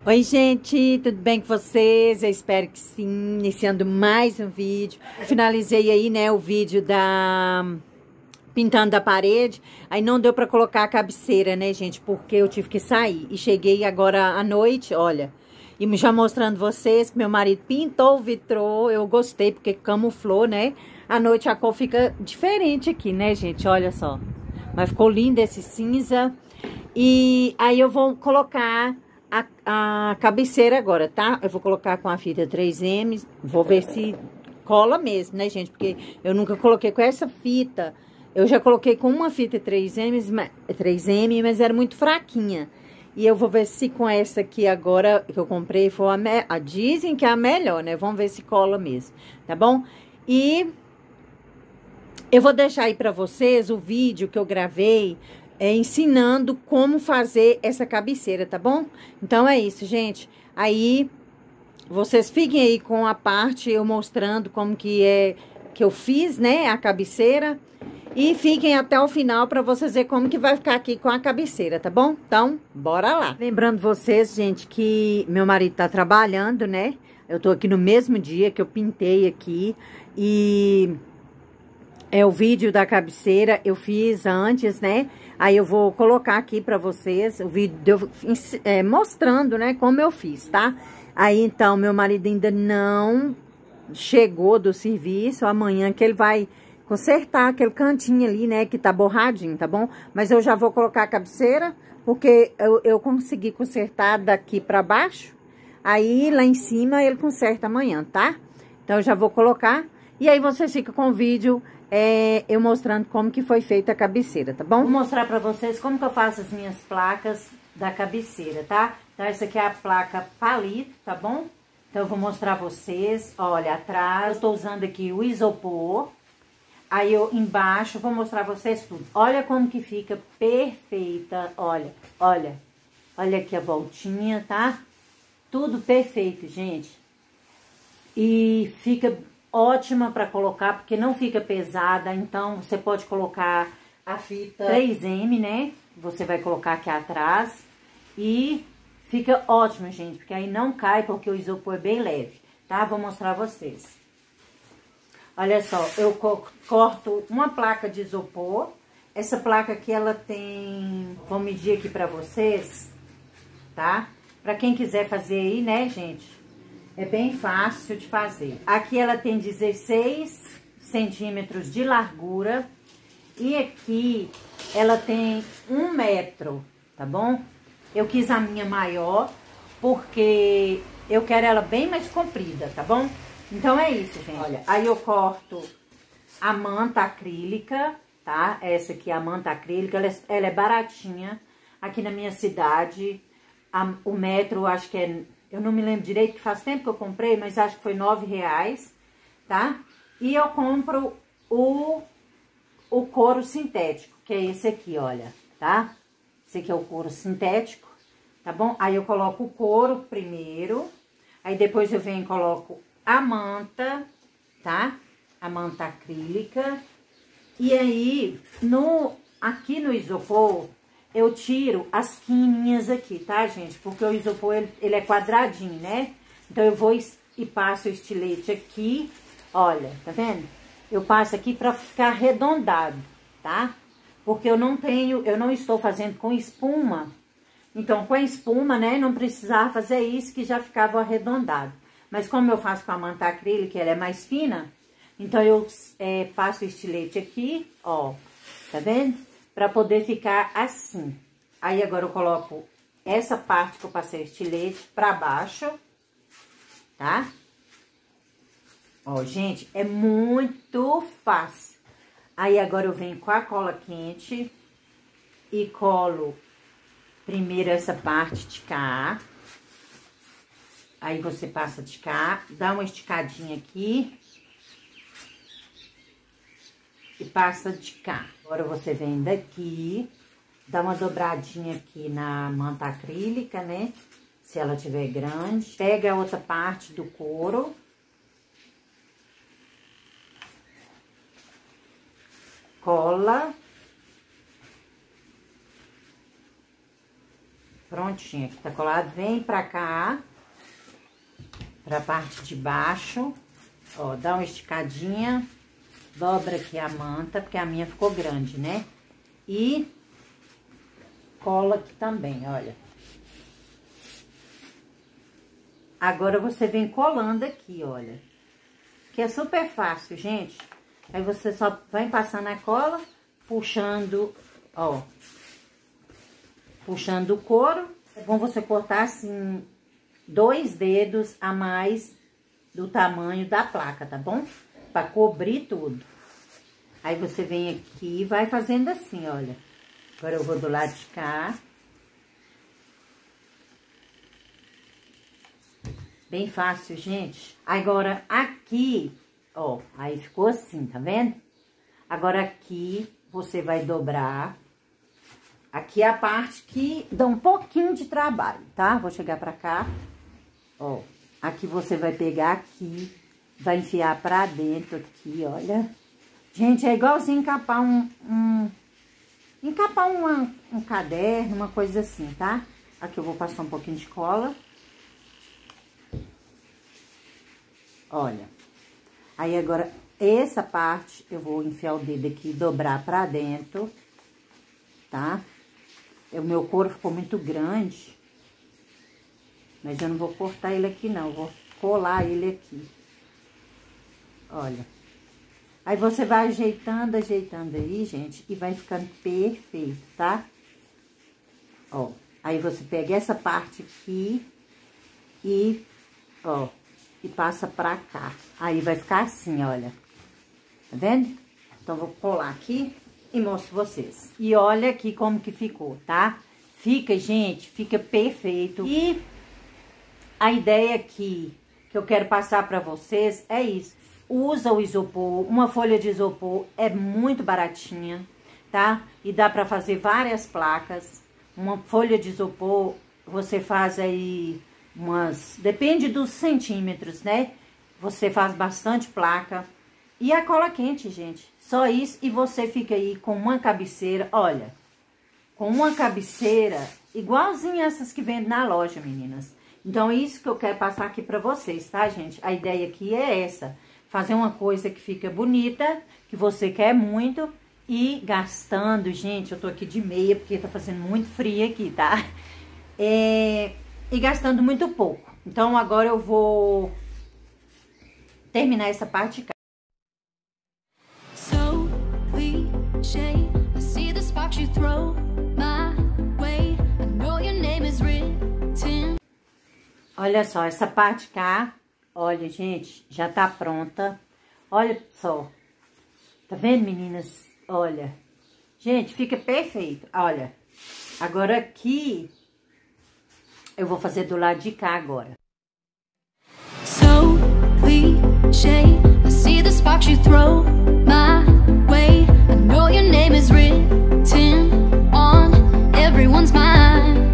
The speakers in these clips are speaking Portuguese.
Oi, gente, tudo bem com vocês? Eu espero que sim. Iniciando mais um vídeo. Finalizei aí, né, o vídeo da pintando a parede. Aí não deu pra colocar a cabeceira, né, gente, porque eu tive que sair. E cheguei agora à noite, olha, e já mostrando vocês que meu marido pintou o vitrô. Eu gostei porque camuflou, né? À noite a cor fica diferente aqui, né, gente? Olha só. Mas ficou lindo esse cinza. E aí eu vou colocar a cabeceira agora, tá? Eu vou colocar com a fita 3M, vou ver se cola mesmo, né, gente? Porque eu nunca coloquei com essa fita. Eu já coloquei com uma fita 3M, mas era muito fraquinha. E eu vou ver se com essa aqui agora que eu comprei for dizem que é a melhor, né? Vamos ver se cola mesmo, tá bom? E eu vou deixar aí pra vocês o vídeo que eu gravei ensinando como fazer essa cabeceira, tá bom? Então é isso, gente. Aí vocês fiquem aí com a parte eu mostrando como que é que eu fiz, né, a cabeceira. E fiquem até o final para vocês verem como que vai ficar aqui com a cabeceira, tá bom? Então, bora lá. Lembrando vocês, gente, que meu marido tá trabalhando, né? Eu tô aqui no mesmo dia que eu pintei aqui e o vídeo da cabeceira eu fiz antes, né? Aí eu vou colocar aqui pra vocês o vídeo mostrando, né, como eu fiz, tá? Aí, então, meu marido ainda não chegou do serviço, amanhã que ele vai consertar aquele cantinho ali, né, que tá borradinho, tá bom? Mas eu já vou colocar a cabeceira, porque eu consegui consertar daqui pra baixo, aí lá em cima ele conserta amanhã, tá? Então, eu já vou colocar, e aí vocês ficam com o vídeo eu mostrando como que foi feita a cabeceira, tá bom? Vou mostrar pra vocês como que eu faço as minhas placas da cabeceira, tá? Então, essa aqui é a placa palito, tá bom? Então, eu vou mostrar vocês, olha, atrás, eu tô usando aqui o isopor. Aí, eu embaixo, vou mostrar vocês tudo. Olha como que fica perfeita, olha, olha. Olha aqui a voltinha, tá? Tudo perfeito, gente. E fica ótima para colocar, porque não fica pesada, então você pode colocar a fita 3M, né? Você vai colocar aqui atrás e fica ótimo, gente, porque aí não cai, porque o isopor é bem leve, tá? Vou mostrar vocês. Olha só, eu corto uma placa de isopor. Essa placa aqui, ela tem... Vou medir aqui pra vocês, tá? Pra quem quiser fazer aí, né, gente? É bem fácil de fazer. Aqui ela tem 16 centímetros de largura. E aqui ela tem 1 metro, tá bom? Eu quis a minha maior, porque eu quero ela bem mais comprida, tá bom? Então é isso, gente. Olha, aí eu corto a manta acrílica, tá? Essa aqui é a manta acrílica, ela é baratinha. Aqui na minha cidade, o metro, acho que é... Eu não me lembro direito, que faz tempo que eu comprei, mas acho que foi R$9, tá? E eu compro o couro sintético, que é esse aqui, olha, tá? Esse aqui é o couro sintético, tá bom? Aí eu coloco o couro primeiro, aí depois eu venho e coloco a manta, tá? A manta acrílica. E aí, aqui no isopor, eu tiro as quininhas aqui, tá, gente? Porque o isopor, ele é quadradinho, né? Então, eu vou e passo o estilete aqui, olha, tá vendo? Eu passo aqui pra ficar arredondado, tá? Porque eu não estou fazendo com espuma. Então, com a espuma, né, não precisava fazer isso, que já ficava arredondado. Mas como eu faço com a manta acrílica, ela é mais fina, então eu passo o estilete aqui, ó, tá vendo? Pra poder ficar assim. Aí agora eu coloco essa parte que eu passei o estilete pra baixo, tá? Ó, gente, é muito fácil. Aí agora eu venho com a cola quente e colo primeiro essa parte de cá. Aí você passa de cá, dá uma esticadinha aqui e passa de cá. Agora você vem daqui, dá uma dobradinha aqui na manta acrílica, né? Se ela tiver grande. Pega a outra parte do couro. Cola. Prontinho, aqui tá colado. Vem pra cá, pra parte de baixo. Ó, dá uma esticadinha. Dobra aqui a manta, porque a minha ficou grande, né? E cola aqui também, olha. Agora, você vem colando aqui, olha. Que é super fácil, gente. Aí, você só vai passando a cola, puxando, ó. Puxando o couro. É bom você cortar, assim, 2 dedos a mais do tamanho da placa, tá bom? Pra cobrir tudo. Aí, você vem aqui e vai fazendo assim, olha. Agora, eu vou do lado de cá. Bem fácil, gente. Agora, aqui, ó, aí ficou assim, tá vendo? Agora, aqui, você vai dobrar. Aqui é a parte que dá um pouquinho de trabalho, tá? Vou chegar pra cá. Ó, aqui você vai pegar aqui, vai enfiar pra dentro aqui, olha. Gente, é igualzinho encapar um caderno, uma coisa assim, tá? Aqui eu vou passar um pouquinho de cola. Olha. Aí, agora, essa parte, eu vou enfiar o dedo aqui e dobrar pra dentro, tá? O meu couro ficou muito grande, mas eu não vou cortar ele aqui, não. Eu vou colar ele aqui. Olha. Aí, você vai ajeitando aí, gente, e vai ficando perfeito, tá? Ó. Aí, você pega essa parte aqui e, ó, e passa pra cá. Aí, vai ficar assim, olha. Tá vendo? Então, vou colar aqui e mostro vocês. E olha aqui como que ficou, tá? Fica, gente, fica perfeito. E a ideia aqui que eu quero passar pra vocês é isso. Usa o isopor, uma folha de isopor é muito baratinha, tá? E dá pra fazer várias placas. Uma folha de isopor, você faz aí depende dos centímetros, né? Você faz bastante placa. E a cola quente, gente. Só isso, e você fica aí com uma cabeceira, olha. Com uma cabeceira igualzinha essas que vendem na loja, meninas. Então, é isso que eu quero passar aqui pra vocês, tá, gente? A ideia aqui é essa. Fazer uma coisa que fica bonita, que você quer muito, e gastando, gente, eu tô aqui de meia, porque tá fazendo muito frio aqui, tá? E gastando muito pouco. Então, agora eu vou terminar essa parte de cá. So cliche, I see the sparks you throw my way. I know your name is written. Olha só, essa parte cá, olha, gente, já tá pronta. Olha só. Tá vendo, meninas? Olha. Gente, fica perfeito. Olha. Agora aqui, eu vou fazer do lado de cá agora. So cliche, I see the sparks you throw my way. I know your name is written on everyone's mind.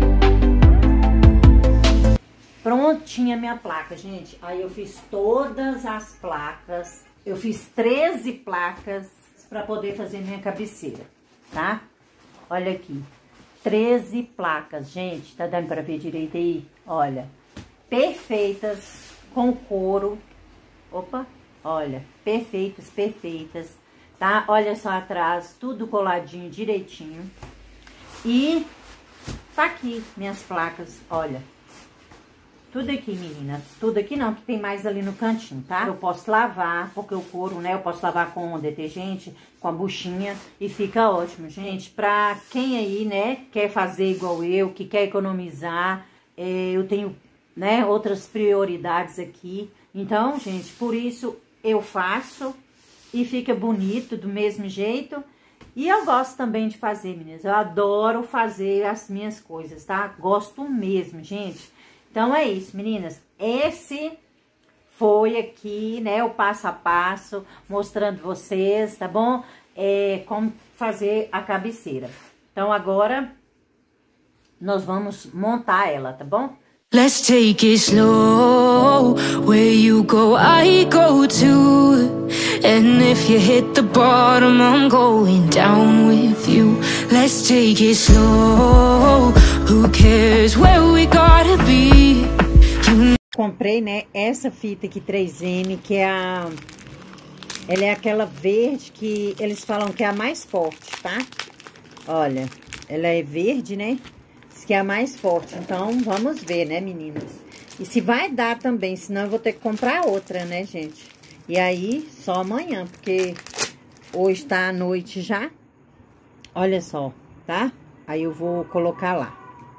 Prontinha minha placa, gente. Aí eu fiz todas as placas. Eu fiz 13 placas pra poder fazer minha cabeceira, tá? Olha aqui. 13 placas, gente. Tá dando pra ver direito aí? Olha. Perfeitas, com couro. Opa, olha. Perfeitas, perfeitas. Tá? Olha só atrás, tudo coladinho direitinho. E tá aqui minhas placas, olha. Tudo aqui, meninas. Tudo aqui não, que tem mais ali no cantinho, tá? Eu posso lavar, porque o couro, né? Eu posso lavar com detergente, com a buchinha. E fica ótimo, gente. Pra quem aí, né, quer fazer igual eu, que quer economizar. Eu tenho, né, outras prioridades aqui. Então, gente, por isso eu faço. E fica bonito do mesmo jeito. E eu gosto também de fazer, meninas. Eu adoro fazer as minhas coisas, tá? Gosto mesmo, gente. Então, é isso, meninas. Esse foi aqui, né, o passo a passo, mostrando vocês, tá bom? Como fazer a cabeceira. Então, agora, nós vamos montar ela, tá bom? Let's take it slow. Where you go, I go too. And if you hit the bottom, I'm going down with you. Let's take it slow. Who cares where we gotta be? Comprei, né, essa fita aqui 3M, que é ela é aquela verde que eles falam que é a mais forte, tá? Olha, ela é verde, né? Que é a mais forte, então vamos ver, né, meninas? E se vai dar também, senão eu vou ter que comprar outra, né, gente? E aí, só amanhã, porque hoje tá à noite já. Olha só, tá? Aí eu vou colocar lá.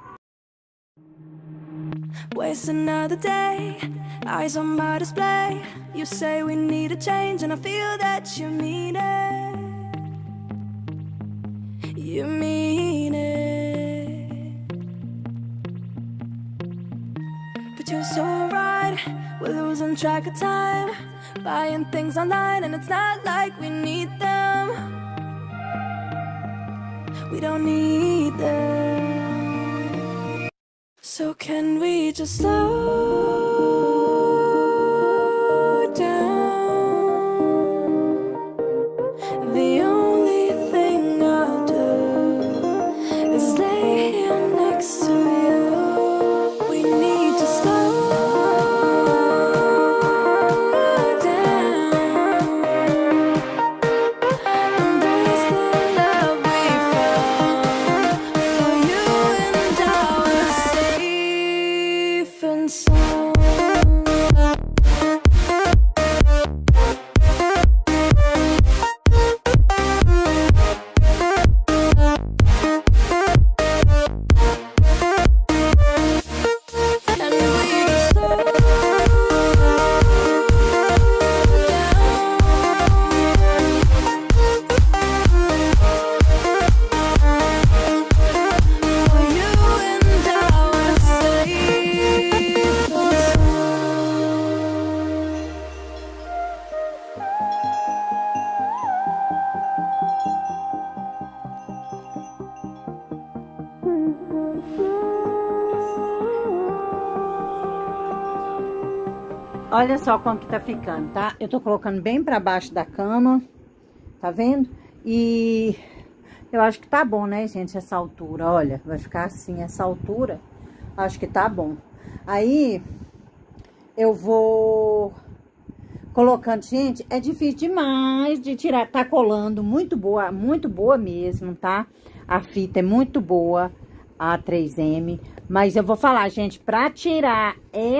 Waste another day, eyes on my display. You say we need a change and I feel that you mean it. You mean it. But you're so right, we're losing track of time, buying things online and it's not like we need them. We don't need them. So can we just slow down? The only thing I'll do is lay here next to you. We need to slow down. Embrace the love we found. For you and I are safe and sound. And we just slow down. For you and I are safe and Olha só como que tá ficando, tá? Eu tô colocando bem pra baixo da cama, tá vendo? E eu acho que tá bom, né, gente, essa altura, olha, vai ficar assim, essa altura, acho que tá bom. Aí, eu vou colocando, gente, é difícil demais de tirar, tá colando, muito boa mesmo, tá? A fita é muito boa, a 3M, mas eu vou falar, gente, pra tirar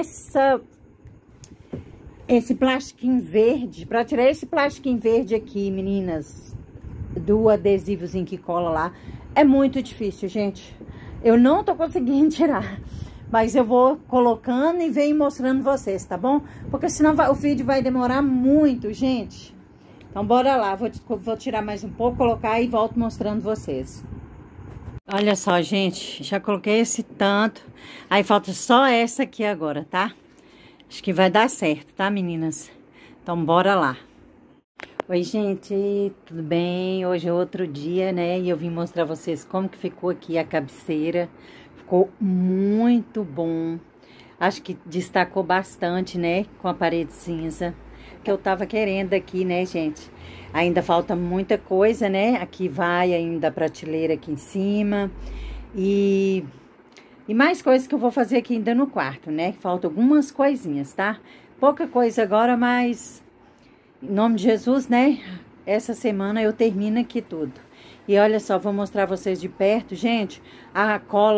esse plastiquinho verde, pra tirar esse plastiquinho verde aqui, meninas, do adesivozinho que cola lá, é muito difícil, gente. Eu não tô conseguindo tirar, mas eu vou colocando e venho mostrando vocês, tá bom? Porque senão o vídeo vai demorar muito, gente. Então, bora lá, vou tirar mais um pouco, colocar e volto mostrando vocês. Olha só, gente, já coloquei esse tanto, aí falta só essa aqui agora, tá? Acho que vai dar certo, tá, meninas? Então, bora lá. Oi, gente, tudo bem? Hoje é outro dia, né? E eu vim mostrar vocês como que ficou aqui a cabeceira. Ficou muito bom. Acho que destacou bastante, né? Com a parede cinza. Que eu tava querendo aqui, né, gente? Ainda falta muita coisa, né? Aqui vai ainda a prateleira aqui em cima. E mais coisas que eu vou fazer aqui ainda no quarto, né? Faltam algumas coisinhas, tá? Pouca coisa agora, mas em nome de Jesus, né? Essa semana eu termino aqui tudo. E olha só, vou mostrar vocês de perto, gente. A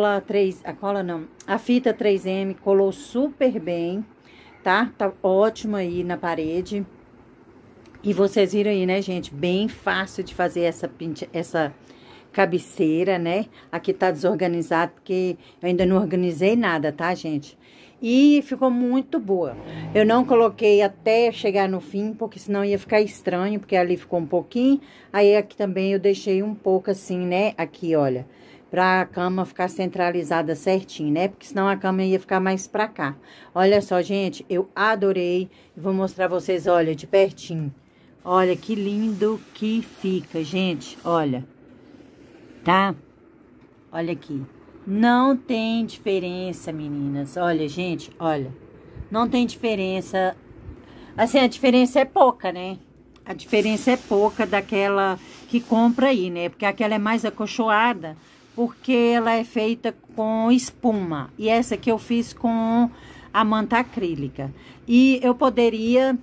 fita 3M colou super bem, tá? Tá ótimo aí na parede. E vocês viram aí, né, gente? Bem fácil de fazer essa cabeceira, né? Aqui tá desorganizado porque eu ainda não organizei nada, tá, gente? E ficou muito boa. Eu não coloquei até chegar no fim, porque senão ia ficar estranho, porque ali ficou um pouquinho. Aí aqui também eu deixei um pouco assim, né? Aqui, olha, pra cama ficar centralizada certinho, né? Porque senão a cama ia ficar mais pra cá. Olha só, gente, eu adorei. Vou mostrar vocês, olha, de pertinho. Olha que lindo que fica, gente, olha. Tá? Olha aqui. Não tem diferença, meninas. Olha, gente, olha. Não tem diferença. Assim, a diferença é pouca, né? A diferença é pouca daquela que compra aí, né? Porque aquela é mais acolchoada, porque ela é feita com espuma. E essa aqui eu fiz com a manta acrílica. E eu poderia,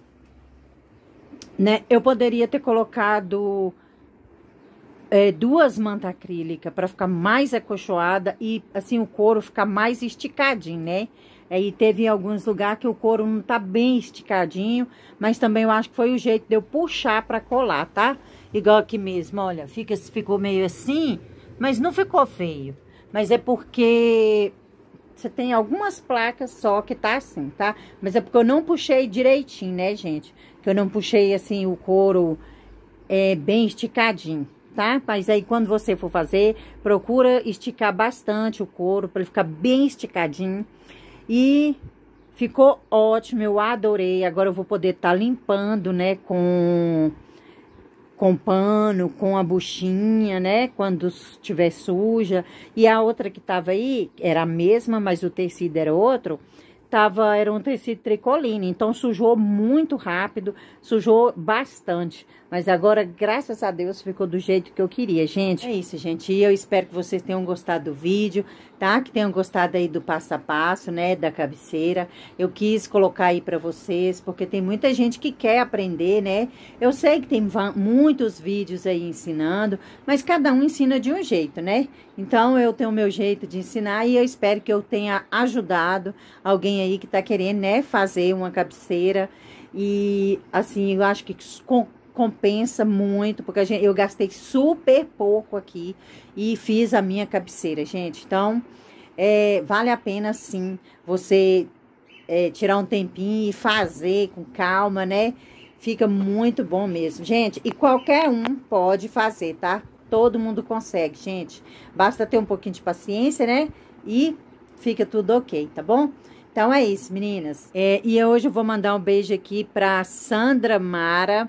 né? Eu poderia ter colocado duas mantas acrílicas para ficar mais acolchoada e assim o couro ficar mais esticadinho, né? Aí teve alguns lugares que o couro não tá bem esticadinho, mas também eu acho que foi o jeito de eu puxar para colar, tá? Igual aqui mesmo, olha, ficou meio assim, mas não ficou feio. Mas é porque você tem algumas placas só que tá assim, tá? Mas é porque eu não puxei direitinho, né, gente? Que eu não puxei assim o couro bem esticadinho. Tá? Mas aí quando você for fazer, procura esticar bastante o couro para ele ficar bem esticadinho. E ficou ótimo, eu adorei. Agora eu vou poder estar limpando, né, com pano, com a buchinha, né, quando estiver suja. E a outra que tava aí, era a mesma, mas o tecido era outro. Era um tecido tricoline, então sujou muito rápido, sujou bastante. Mas agora, graças a Deus, ficou do jeito que eu queria, gente. É isso, gente. E eu espero que vocês tenham gostado do vídeo, tá? Que tenham gostado aí do passo a passo, né? Da cabeceira. Eu quis colocar aí pra vocês, porque tem muita gente que quer aprender, né? Eu sei que tem muitos vídeos aí ensinando, mas cada um ensina de um jeito, né? Então, eu tenho o meu jeito de ensinar e eu espero que eu tenha ajudado alguém aí que tá querendo, né? Fazer uma cabeceira. E, assim, eu acho que compensa muito, porque eu gastei super pouco aqui e fiz a minha cabeceira, gente. Então, vale a pena, sim, você tirar um tempinho e fazer com calma, né? Fica muito bom mesmo, gente. E qualquer um pode fazer, tá? Todo mundo consegue, gente. Basta ter um pouquinho de paciência, né? E fica tudo ok, tá bom? Então, é isso, meninas. E hoje eu vou mandar um beijo aqui pra Sandra Mara,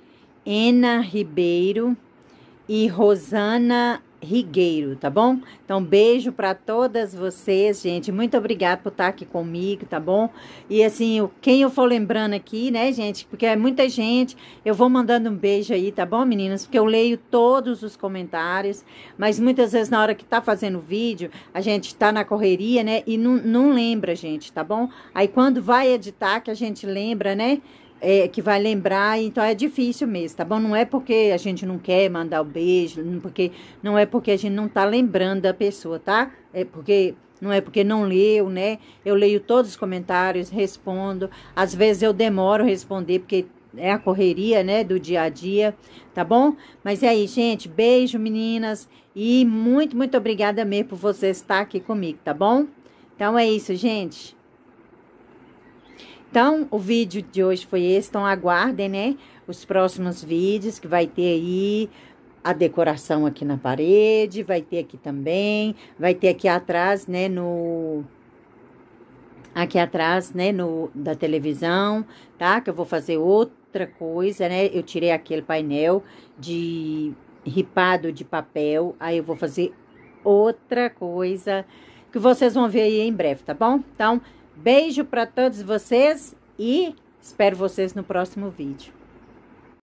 Ena Ribeiro e Rosana Rigueiro, tá bom? Então, beijo pra todas vocês, gente. Muito obrigada por estar aqui comigo, tá bom? E assim, quem eu for lembrando aqui, né, gente? Porque é muita gente, eu vou mandando um beijo aí, tá bom, meninas? Porque eu leio todos os comentários, mas muitas vezes na hora que tá fazendo vídeo, a gente tá na correria, né? E não lembra, gente, tá bom? Aí quando vai editar, que a gente lembra, né? Que vai lembrar, então é difícil mesmo, tá bom? Não é porque a gente não quer mandar o beijo, não é porque a gente não tá lembrando da pessoa, tá? Não é porque não leu, né? Eu leio todos os comentários, respondo. Às vezes eu demoro a responder, porque é a correria, né, do dia a dia, tá bom? Mas é aí, gente, beijo, meninas, e muito, muito obrigada mesmo por você estar aqui comigo, tá bom? Então é isso, gente. Então, o vídeo de hoje foi esse, então aguardem, né, os próximos vídeos, que vai ter aí a decoração aqui na parede, vai ter aqui também, vai ter aqui atrás, né, da televisão, tá, que eu vou fazer outra coisa, né, eu tirei aquele painel de ripado de papel, aí eu vou fazer outra coisa, que vocês vão ver aí em breve, tá bom? Então, beijo para todos vocês e espero vocês no próximo vídeo.